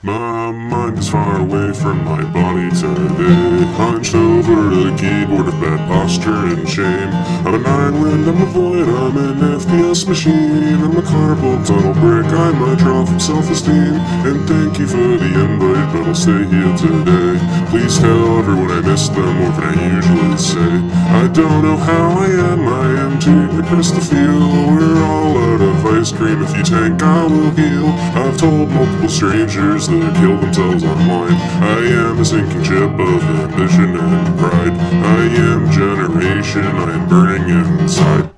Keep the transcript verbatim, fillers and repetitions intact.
My mind is far away from my body today, hunched over the keyboard of bad posture and shame. I'm an island, I'm a void, I'm an F P S machine. I'm a carpal tunnel brick, I'm a draw from self-esteem. And thank you for the invite, but I'll stay here today. Please tell everyone I miss them more than I usually say. I don't know how I am, I am too depressed to feel. We're all out of ice cream, if you tank I will heal. I've told multiple strangers that kill themselves online. I am a sinking ship of ambition and pride. I am generation, I am burning inside.